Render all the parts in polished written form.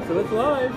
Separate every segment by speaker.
Speaker 1: So it's live.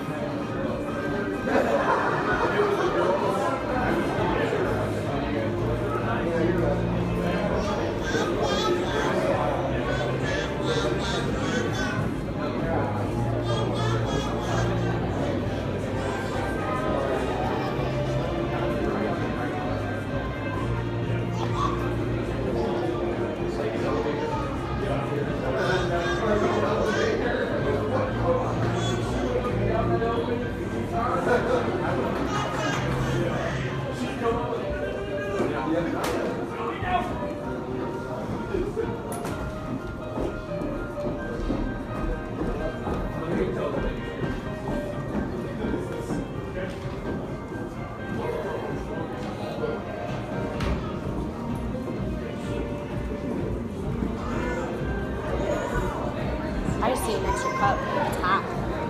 Speaker 2: I just see an extra cup. It's hot.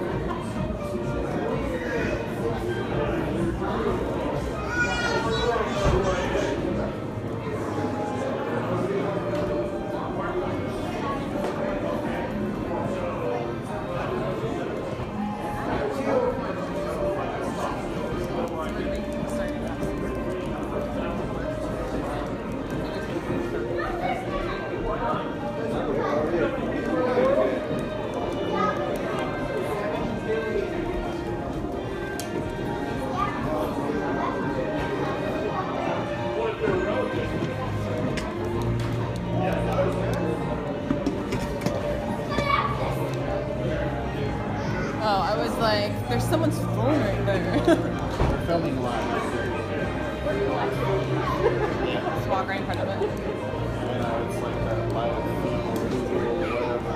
Speaker 2: Oh, I was like, there's someone's phone right there.
Speaker 3: We're filming live.
Speaker 2: Just walk right in front of it.
Speaker 3: I know, it's like that live feed or whatever.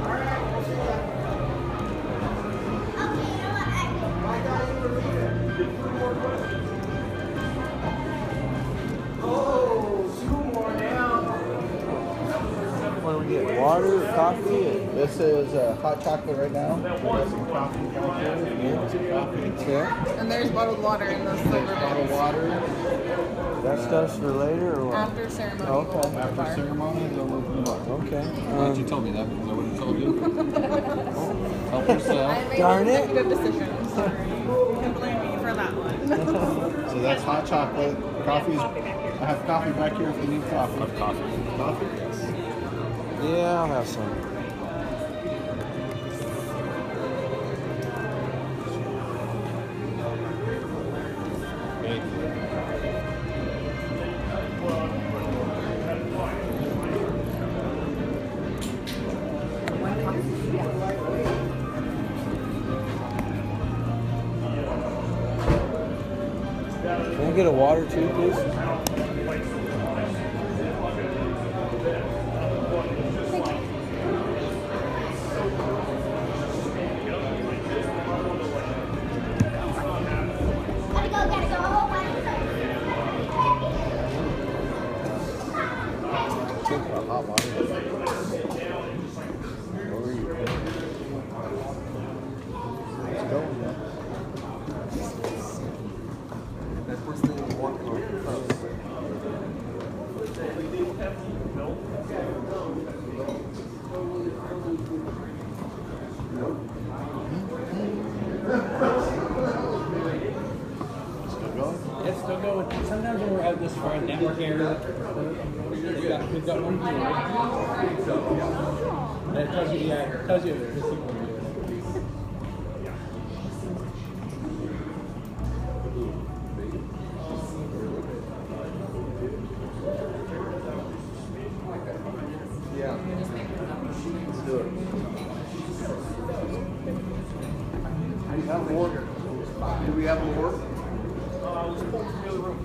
Speaker 1: What do we get? Water, coffee?
Speaker 3: This is hot chocolate right now. We got some coffee back here. Some coffee.
Speaker 1: Yeah.
Speaker 2: And there's bottled water in those silver
Speaker 3: Bottled
Speaker 2: bins.
Speaker 3: water.
Speaker 1: That stuff's for later or what?
Speaker 2: After ceremony.
Speaker 1: Okay.
Speaker 2: we'll open the
Speaker 3: After
Speaker 2: bar.
Speaker 3: ceremony, they'll open the bar.
Speaker 1: Okay.
Speaker 3: Why did you tell me that? Because I would have told you. Help yourself.
Speaker 2: I made
Speaker 1: Darn
Speaker 2: an
Speaker 1: it.
Speaker 2: executive decision. I'm sorry. You can blame me for that one.
Speaker 3: So that's hot chocolate. Coffee's. I have coffee back here if you need coffee. Coffee. Coffee? Yes.
Speaker 1: Yeah, I'll have some. Can I get a water too, please?
Speaker 3: Take a hot water. Where are you? Let's go. Still going?
Speaker 4: It's still going. Sometimes when we're out this far, network error. We've got one viewer. And it tells you, yeah, it tells you there's a signal here.
Speaker 3: Yeah. Let's do it. Do we have more? Do we have more?
Speaker 4: Let's pull from the other room.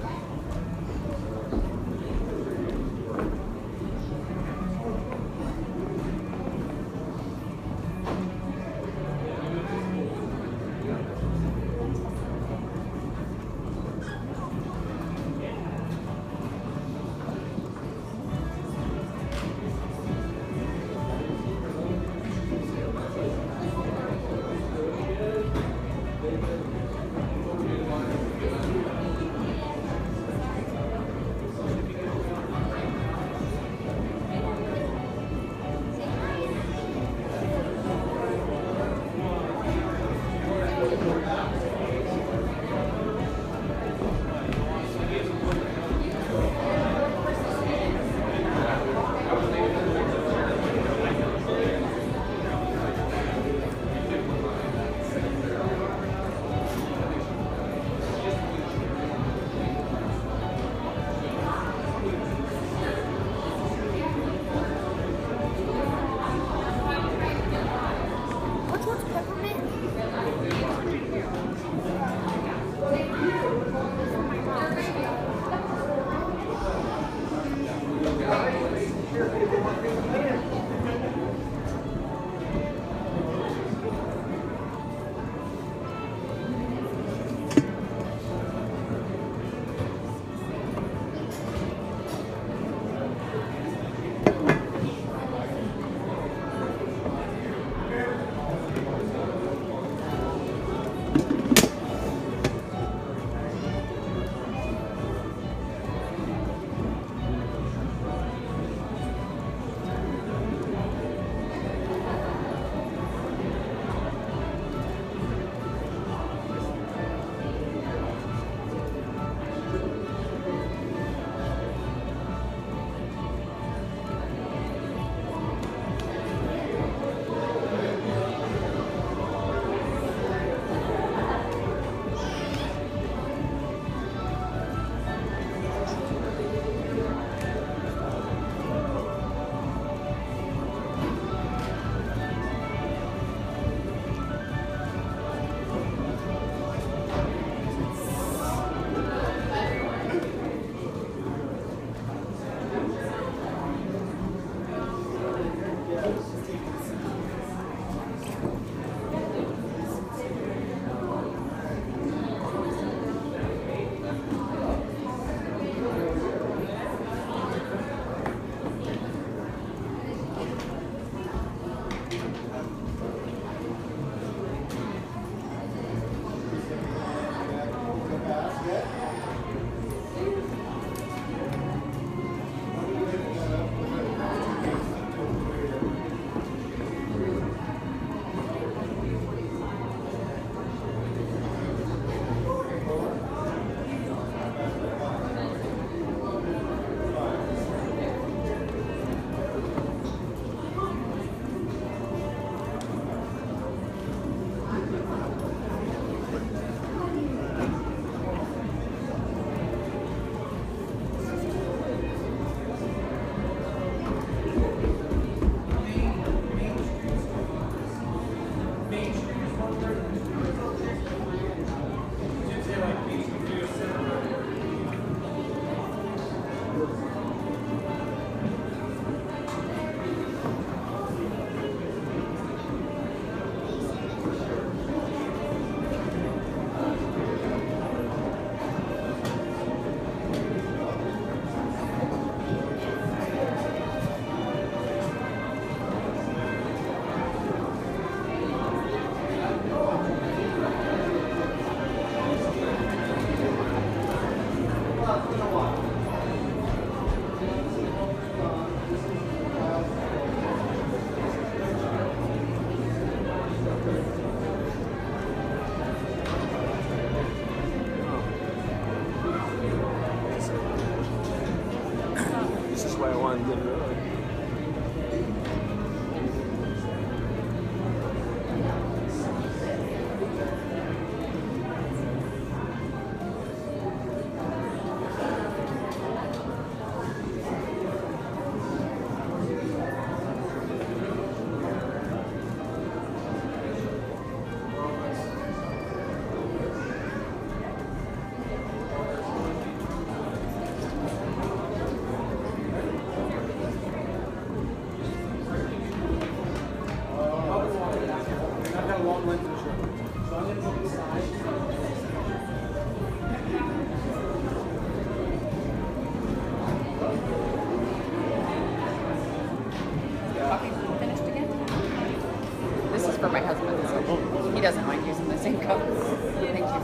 Speaker 2: for my husband, so he doesn't mind using the same cup. Thank you.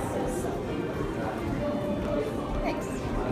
Speaker 2: Thanks.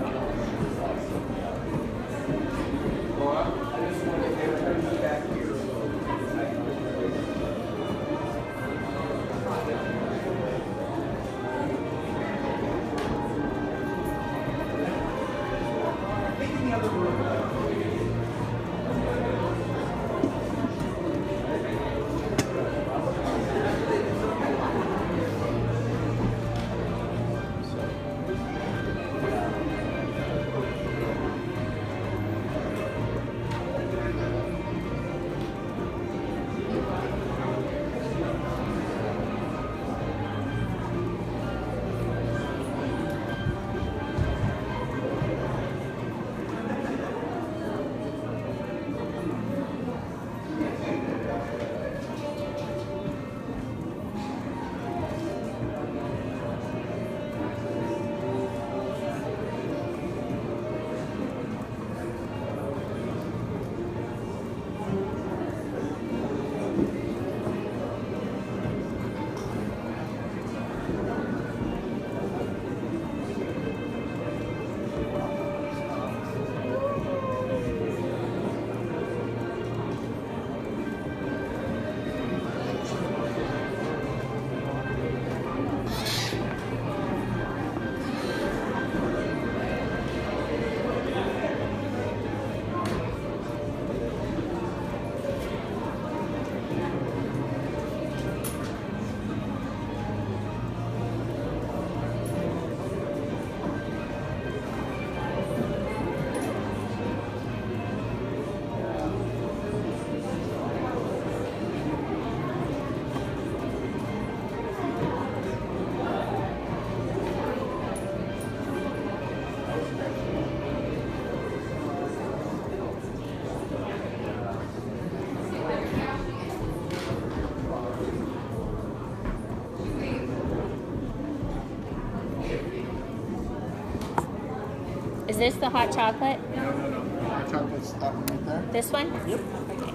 Speaker 5: Is this the hot chocolate?
Speaker 3: No. Hot chocolate's that one right there.
Speaker 5: This one?
Speaker 3: Yep.
Speaker 5: Okay.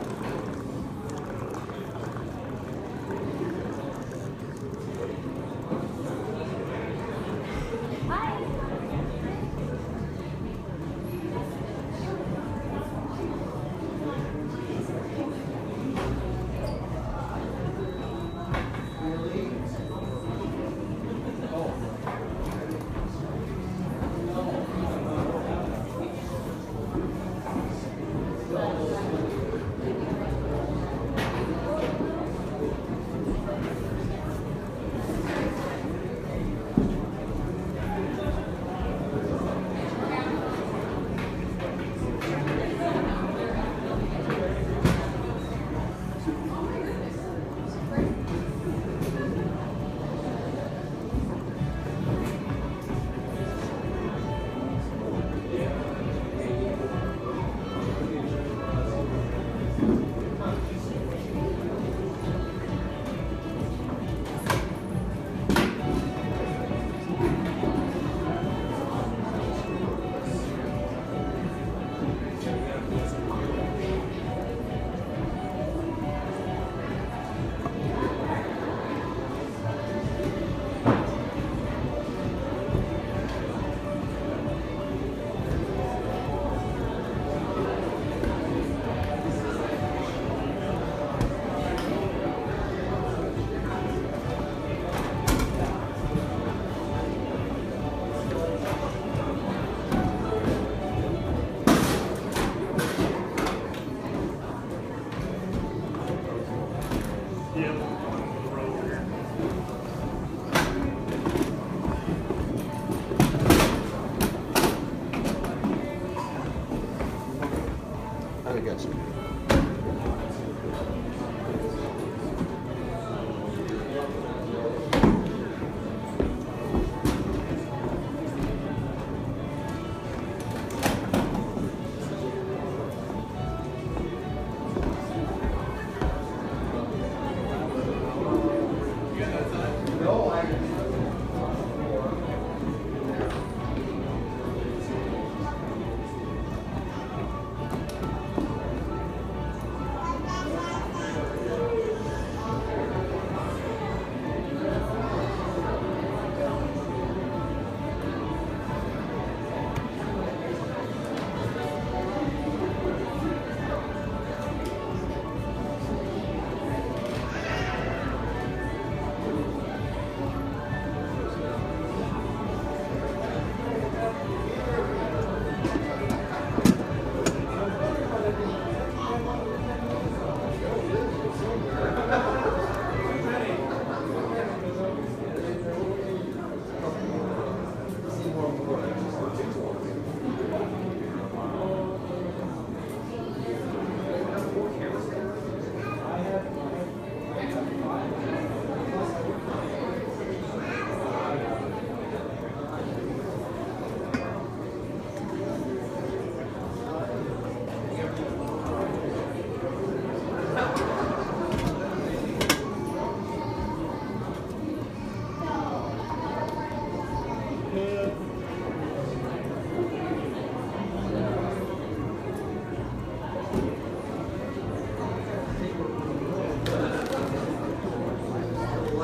Speaker 1: I guess.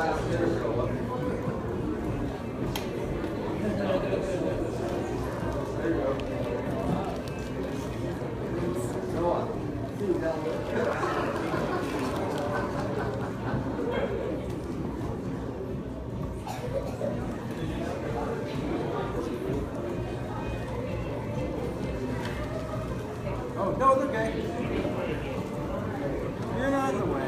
Speaker 1: Oh, no, it's okay. You're not in the way.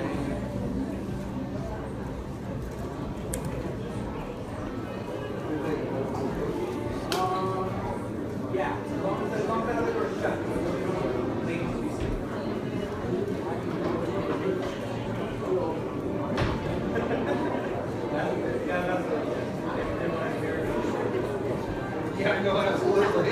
Speaker 1: Yeah, as long as that other door's shut. Yeah, I know, absolutely.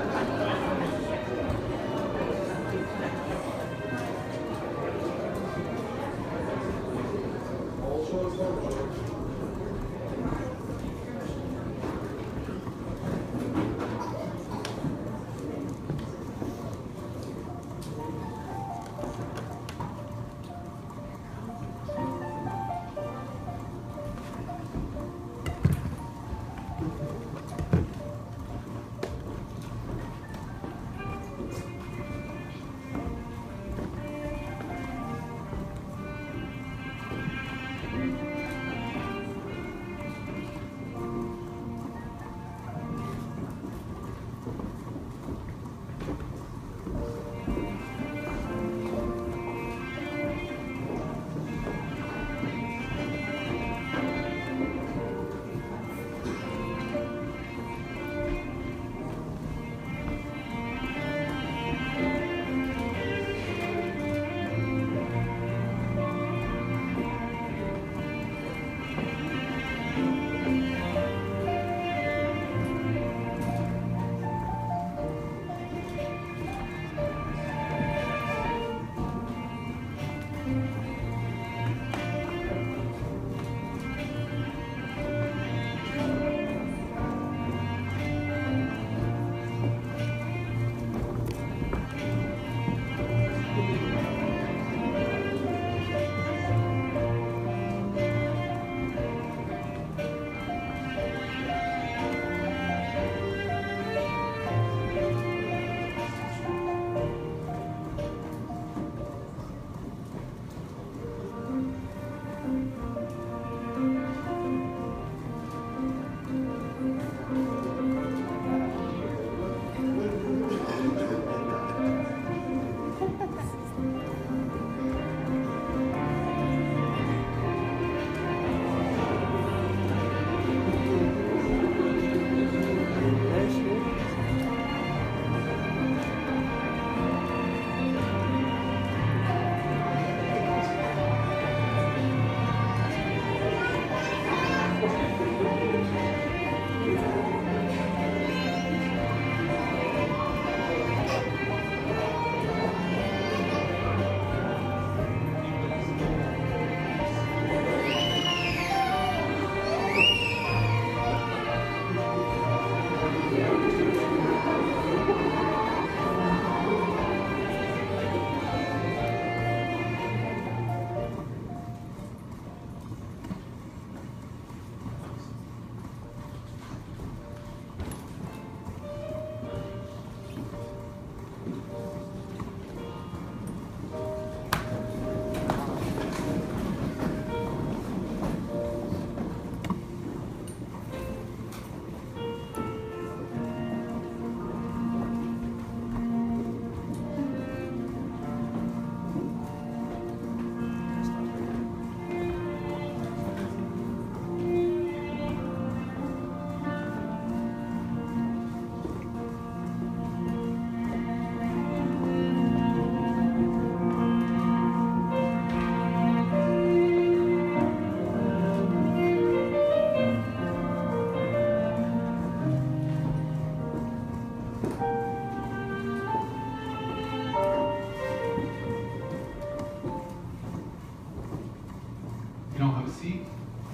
Speaker 6: don't have a seat.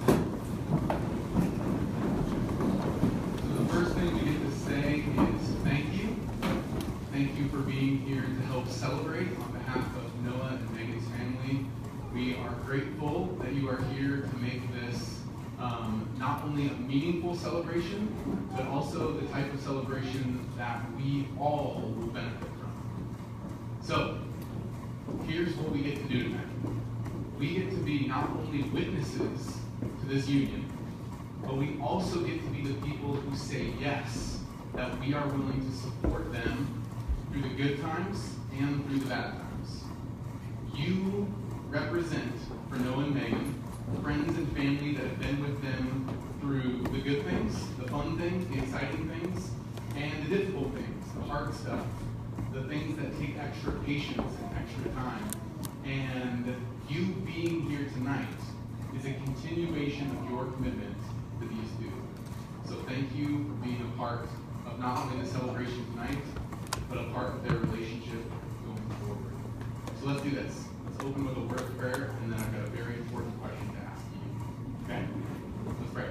Speaker 6: So the first thing we get to say is thank you. Thank you for being here to help celebrate on behalf of Noah and Megan's family. We are grateful that you are here to make this not only a meaningful celebration, but also the type of celebration that we all will benefit from. So, here's what we get to do tonight. We get to be not only witnesses to this union, but we also get to be the people who say yes, that we are willing to support them through the good times and through the bad times. You represent, for Noah and Megan, friends and family that have been with them through the good things, the fun things, the exciting things, and the difficult things, the hard stuff, the things that take extra patience and extra time. And you being here tonight is a continuation of your commitment to these two. So thank you for being a part of not only the celebration tonight, but a part of their relationship going forward. So let's do this. Let's open with a word of prayer, and then I've got a very important question to ask you. Okay? Let's pray.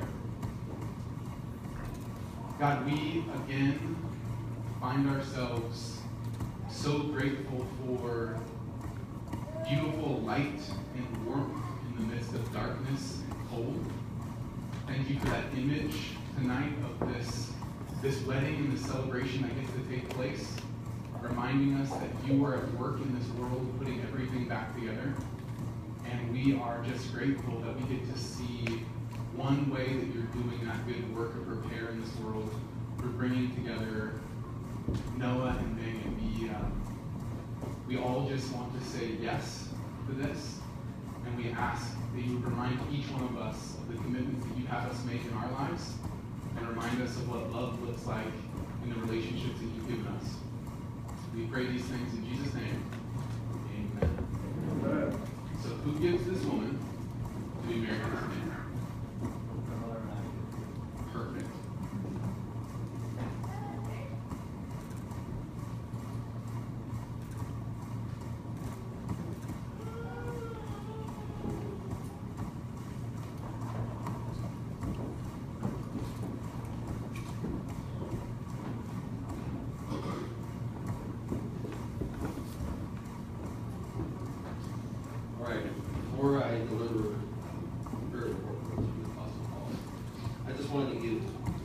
Speaker 6: God, we again find ourselves so grateful for beautiful light and warmth in the midst of darkness and cold. Thank you for that image tonight of this wedding and this celebration that gets to take place, reminding us that you are at work in this world, putting everything back together. And we are just grateful that we get to see one way that you're doing that good work of repair in this world. We're bringing together Noah and Megan. We all just want to say yes to this, and we ask that you would remind each one of us of the commitments that you have us make in our lives, and remind us of what love looks like in the relationships that you've given us. We pray these things in Jesus' name. Amen. So who gives this woman to be married to this man? Perfect.
Speaker 7: Before I deliver a very important words from the Apostle Paul, I just wanted to give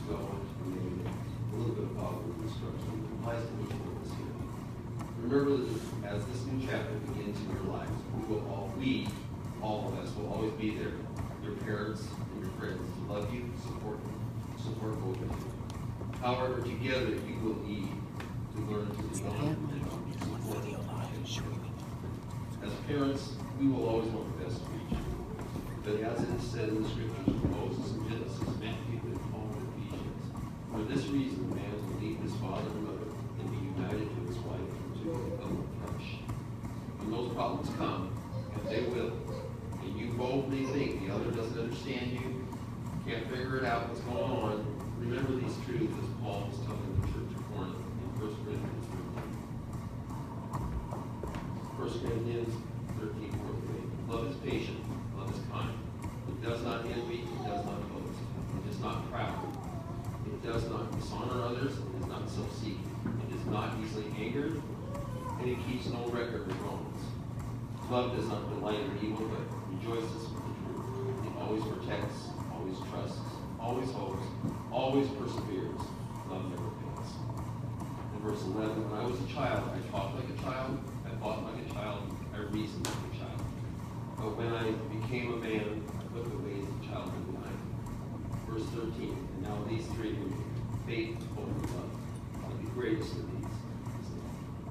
Speaker 7: a little bit of Bible instruction that applies to each one of us here. Remember that as this new chapter begins in your lives, all of us will always be there, your parents and your friends, to love you, support both of you. However, together you will need to learn to develop and support. As parents, we will always want the best for each other. But as it is said in the scriptures from Moses in Genesis, Matthew, and Paul in Ephesians, for this reason, a man will leave his father and mother and be united to his wife to become flesh. When those problems come, and they will, and you both may think the other doesn't understand you, can't figure it out what's going on, remember these truths as Paul was telling the church of Corinth in 1 Corinthians 13. 1 Corinthians 13, 4-8. Love is patient, love is kind. It does not envy, it does not boast. It is not proud. It does not dishonor others, it is not self-seeking. It is not easily angered, and it keeps no record of wrongs. Love does not delight in evil, but rejoices with the truth. It always protects, always trusts, always hopes, always perseveres. Love never fails. In verse 11, when I was a child, I talked like a child, I thought like a child, I reasoned like a child. But when I became a man, I put the ways of childhood behind me. Verse 13, and now these three will be faith, hope, and love. But the greatest of these is love.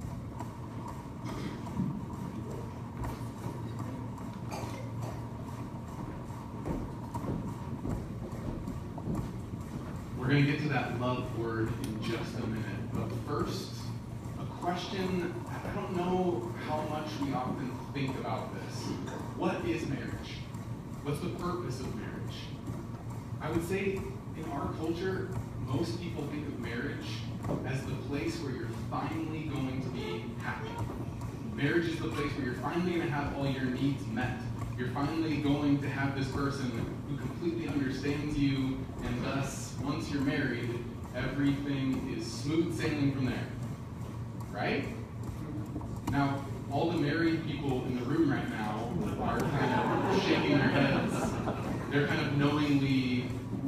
Speaker 6: We're going to get to that love word in just a minute. But first, a question. I don't know how much we often think about this. What is marriage? What's the purpose of marriage? I would say in our culture, most people think of marriage as the place where you're finally going to be happy. Marriage is the place where you're finally going to have all your needs met. You're finally going to have this person who completely understands you, and thus, once you're married, everything is smooth sailing from there. Right? Now, all the married people in the room right now are kind of shaking their heads. They're kind of knowingly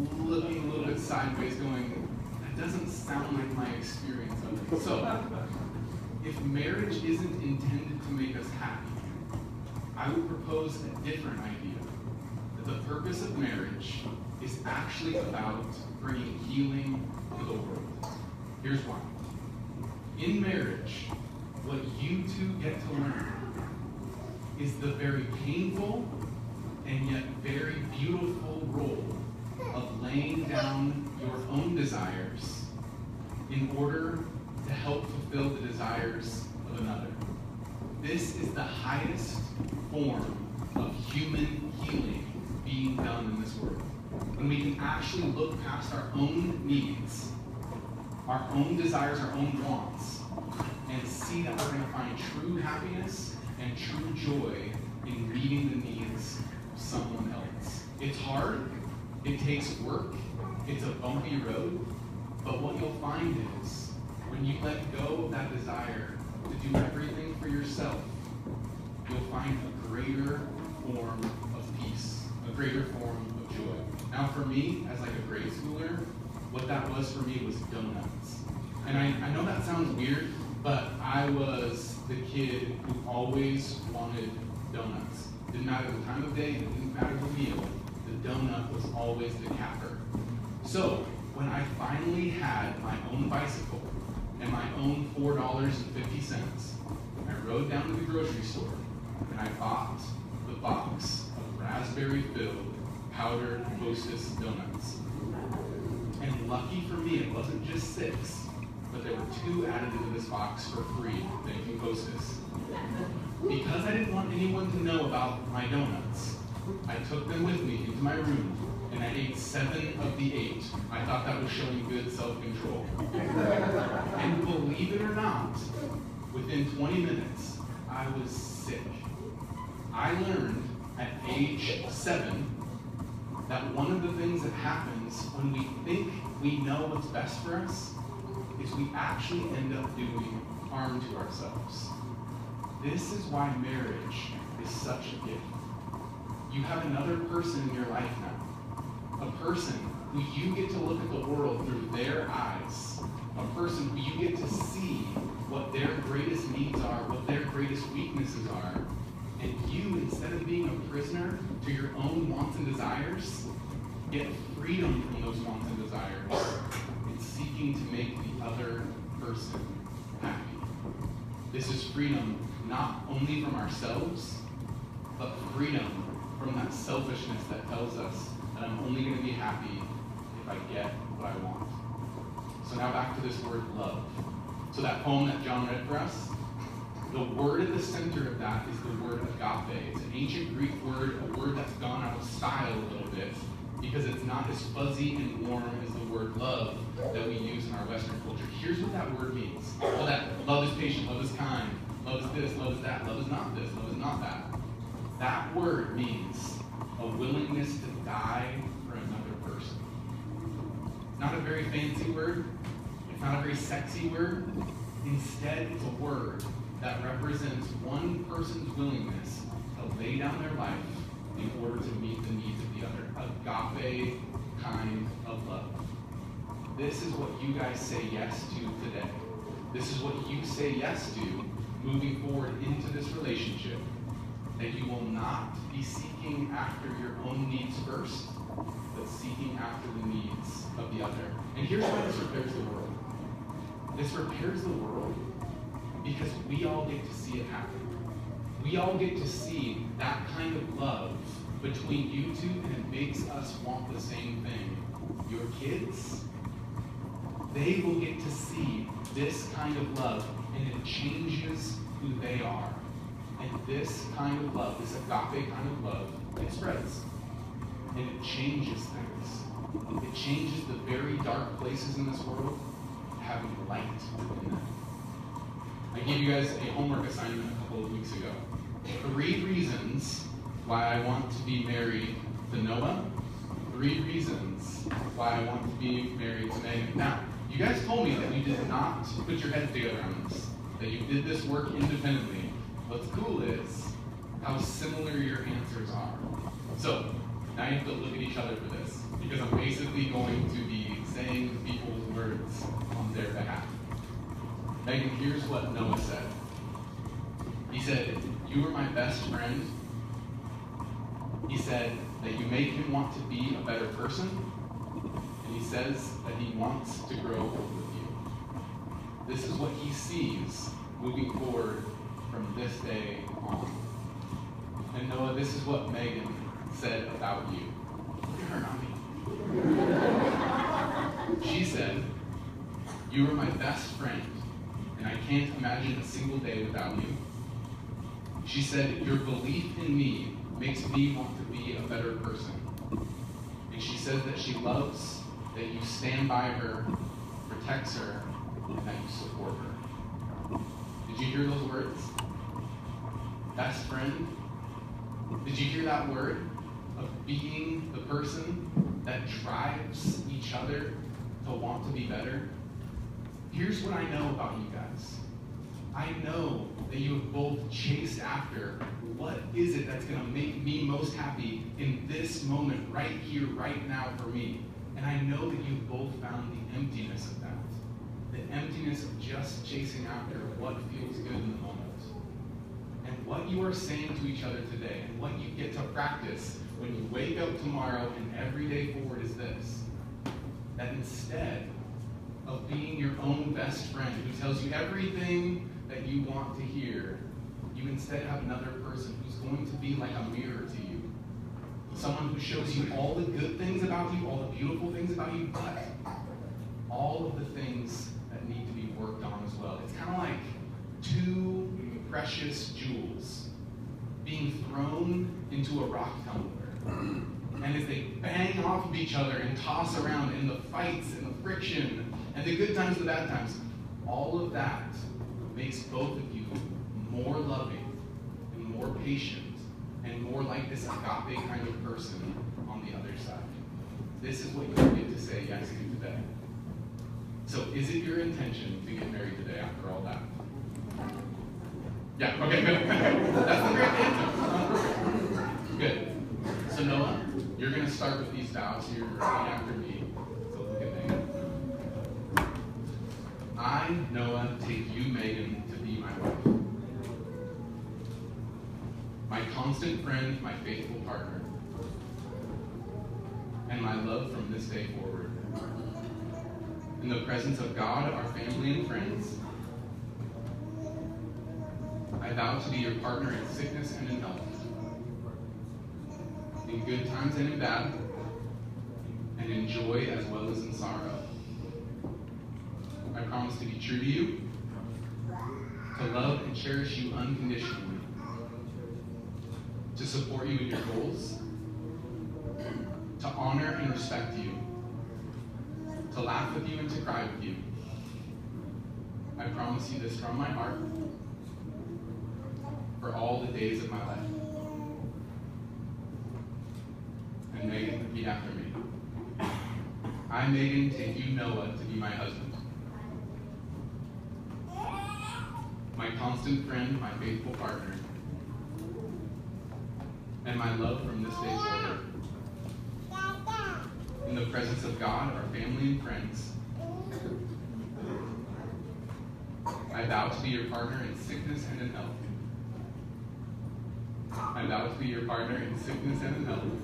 Speaker 6: looking a little bit sideways going, that doesn't sound like my experience of it. So, if marriage isn't intended to make us happy, I would propose a different idea. That the purpose of marriage is actually about bringing healing to the world. Here's why. In marriage, what you two get to learn is the very painful and yet very beautiful role of laying down your own desires in order to help fulfill the desires of another. This is the highest form of human healing being done in this world. When we can actually look past our own needs, our own desires, our own wants, and see that we're going to find true happiness and true joy in meeting the needs of someone else. It's hard, it takes work, it's a bumpy road, but what you'll find is when you let go of that desire to do everything for yourself, you'll find a greater form of peace, a greater form of joy. Now for me, as like a grade schooler, what that was for me was donuts. And I know that sounds weird, but I was the kid who always wanted donuts. Didn't matter the time of day, it didn't matter the meal, the donut was always the capper. So when I finally had my own bicycle and my own $4.50, I rode down to the grocery store and I bought the box of raspberry-filled powdered Hostess donuts. And lucky for me, it wasn't just 6, but there were 2 added into this box for free. Thank you, Hostess. Because I didn't want anyone to know about my donuts, I took them with me into my room and I ate 7 of the 8. I thought that was showing good self-control. And believe it or not, within 20 minutes, I was sick. I learned at age 7 that one of the things that happens when we think we know what's best for us is we actually end up doing harm to ourselves. This is why marriage is such a gift. You have another person in your life now, a person who you get to look at the world through their eyes, a person who you get to see what their greatest needs are, what their greatest weaknesses are, and you, instead of being a prisoner to your own wants and desires, get freedom from those wants and desires and seeking to make the other person happy. This is freedom not only from ourselves, but freedom from that selfishness that tells us that I'm only going to be happy if I get what I want. So now back to this word love. So that poem that John read for us, the word at the center of that is the word agape. It's an ancient Greek word, a word that's gone out of style a little bit because it's not as fuzzy and warm as the word love that we use in our Western culture. Here's what that word means. Well, that love is patient, love is kind, love is this, love is that, love is not this, love is not that. That word means a willingness to die for another person. It's not a very fancy word. It's not a very sexy word. Instead, it's a word that represents one person's willingness to lay down their life in order to meet the needs of the other. Agape kind of love. This is what you guys say yes to today. This is what you say yes to moving forward into this relationship. That you will not be seeking after your own needs first, but seeking after the needs of the other. And here's why this repairs the world. This repairs the world because we all get to see it happen. We all get to see that kind of love between you two, and it makes us want the same thing. Your kids, they will get to see this kind of love, and it changes who they are. And this kind of love, this agape kind of love, it spreads. And it changes things. It changes the very dark places in this world, having light in them. I gave you guys a homework assignment a couple of weeks ago. 3 reasons why I want to be married to Noah. 3 reasons why I want to be married to Megan. Now, you guys told me that you did not put your heads together on this, that you did this work independently. What's cool is how similar your answers are. So, Now you have to look at each other for this, because I'm basically going to be saying people's words on their behalf. Megan, here's what Noah said. He said, "You are my best friend." He said that you make him want to be a better person. And he says that he wants to grow old with you. This is what he sees moving forward from this day on. And Noah, this is what Megan said about you. Look at her, not me. She said, "You are my best friend, and I can't imagine a single day without you." She said, "Your belief in me makes me want to be a better person." And she says that she loves that you stand by her, protects her, and that you support her. Did you hear those words? Best friend? Did you hear that word of being the person that drives each other to want to be better? Here's what I know about you guys. I know that you have both chased after what is it that's going to make me most happy in this moment, right here, right now for me. And I know that you've both found the emptiness of that. The emptiness of just chasing after what feels good in the moment. And what you are saying to each other today, and what you get to practice when you wake up tomorrow and every day forward is this: that instead of being your own best friend who tells you everything that you want to hear, you instead have another person who's going to be like a mirror to you. Someone who shows you all the good things about you, all the beautiful things about you, but all of the things that need to be worked on as well. It's kind of like two precious jewels being thrown into a rock tumbler. And as they bang off of each other and toss around in the fights and the friction and the good times and the bad times, all of that makes both of you more loving and more patient and more like this agape kind of person on the other side. This is what you get to say yes to today. So is it your intention to get married today after all that? Yeah, okay, good. That's the great answer. Good. So Noah, you're going to start with these vows here right after me. So look at Megan. I, Noah, take you, Megan, to be my wife. My constant friend, my faithful partner, and my love from this day forward. In the presence of God, our family, and friends, I vow to be your partner in sickness and in health, in good times and in bad, and in joy as well as in sorrow. I promise to be true to you, to love and cherish you unconditionally, to support you in your goals, to honor and respect you, to laugh with you and to cry with you. I promise you this from my heart for all the days of my life. And Megan, repeat after me. I, Megan, take you, Noah, to be my husband. My constant friend, my faithful partner, and my love from this day forward. In the presence of God, our family, and friends, I vow to be your partner in sickness and in health. I vow to be your partner in sickness and in health,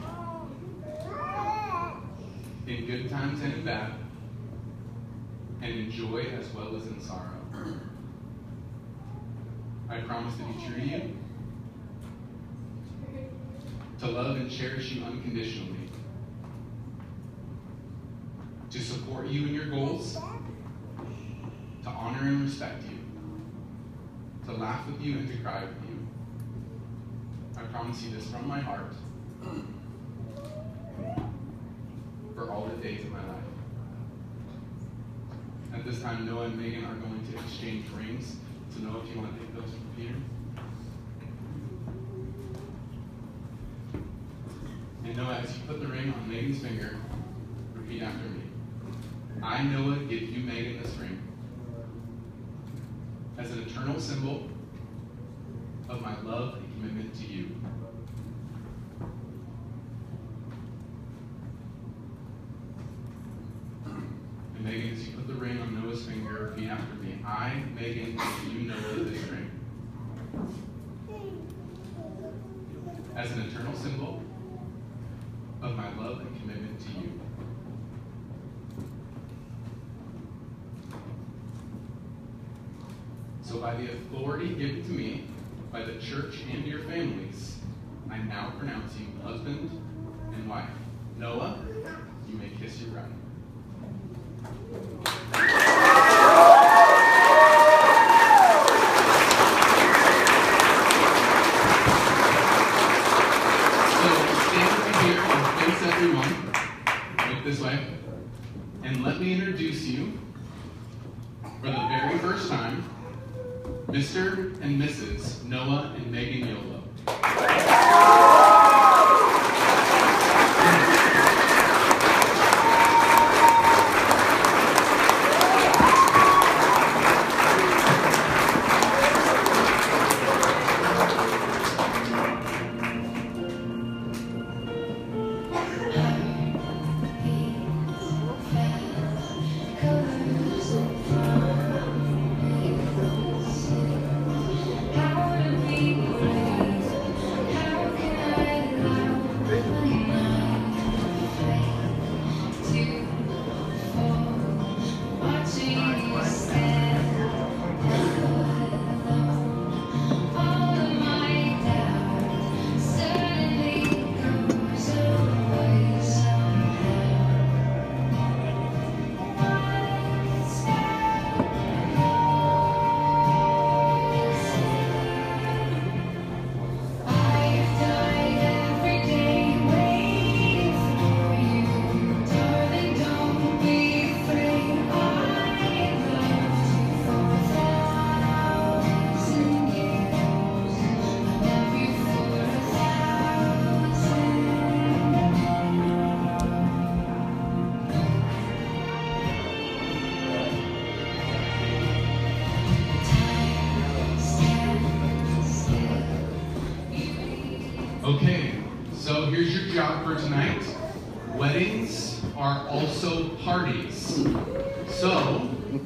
Speaker 6: in good times and in bad, and in joy as well as in sorrow. I promise to be true to you, to love and cherish you unconditionally, to support you in your goals, to honor and respect you, to laugh with you and to cry with you. I promise you this from my heart for all the days of my life. At this time, Noah and Megan are going to exchange rings. So Noah, if you want to take those from Peter. And Noah, as you put the ring on Megan's finger, repeat after me. I, Noah, give you, Megan, this ring as an eternal symbol of my love and commitment to you. I, Megan, give you Noah this ring as an eternal symbol of my love and commitment to you. So by the authority given to me by the church and your families, I now pronounce you husband and wife. Noah, you may kiss your bride. Everyone, look this way, and let me introduce you, for the very first time, Mr. and Mrs. Noah and Megan Yolo. Okay, so here's your job for tonight. Weddings are also parties. So,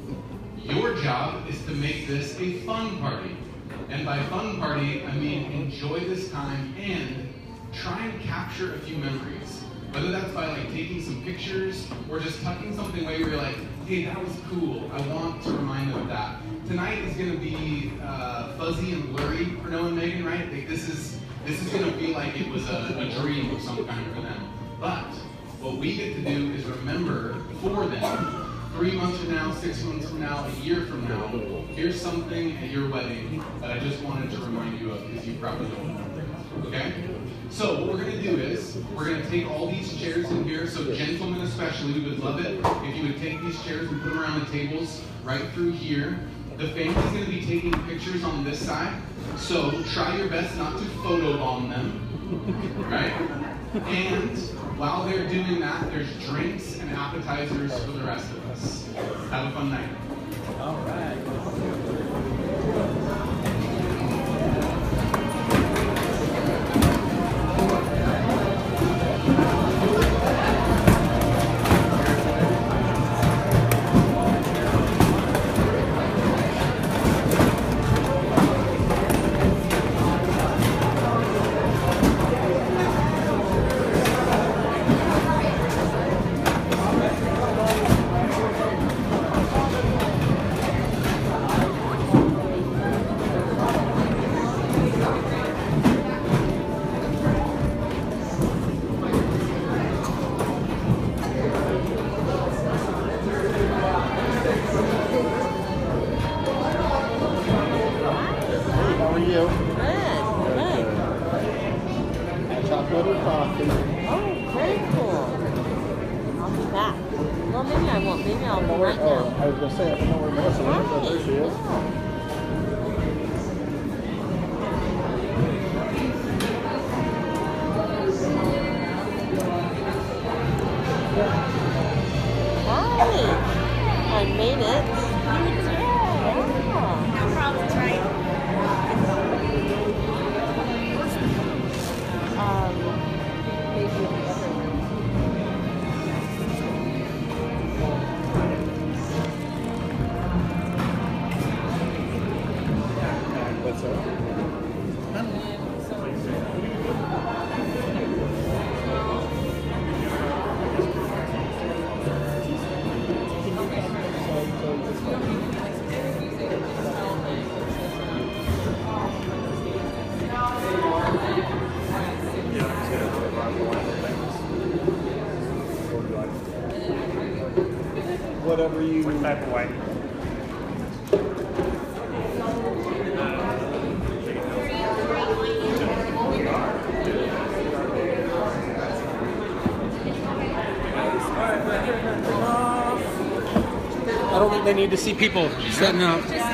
Speaker 6: your job is to make this a fun party. And by fun party, I mean enjoy this time and try and capture a few memories. Whether that's by like taking some pictures or just tucking something away where you're like, hey, that was cool. I want to remind them of that. Tonight is going to be fuzzy and blurry for Noah and Megan, right? Like this is going to feel like it was a dream of some kind for them. But what we get to do is remember for them, 3 months from now, 6 months from now, a year from now, here's something at your wedding that I just wanted to remind you of because you probably don't remember. Okay? So what we're going to do is, we're going to take all these chairs in here, so gentlemen especially, we would love it if you would take these chairs and put them around the tables right through here. The family's going to be taking pictures on this side, so try your best not to photobomb them, right? And while they're doing that, there's drinks and appetizers for the rest of us. Have a fun night.
Speaker 4: All right.
Speaker 3: Chocolate or coffee?
Speaker 8: Oh, very cool. I'll be back. Well, maybe I won't. Maybe I'll be right
Speaker 3: Oh,
Speaker 8: now.
Speaker 3: I was going to say, I don't know where Melissa is, but there she is.
Speaker 8: Hi. I made it. You did. Yeah.
Speaker 5: No problem, right?
Speaker 8: Maybe the other one.
Speaker 3: whatever you.
Speaker 9: What type of white?
Speaker 4: I don't think they need to see people setting up.